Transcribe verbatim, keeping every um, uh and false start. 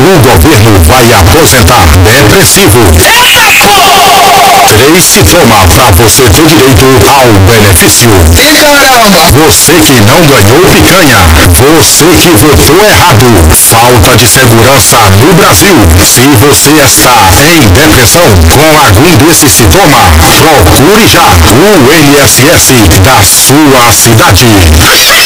O governo vai aposentar depressivo. Três sintomas para você ter direito ao benefício. Você que não ganhou picanha. Você que votou errado. Falta de segurança no Brasil. Se você está em depressão com algum desses sintomas, procure já o I N S S da sua cidade.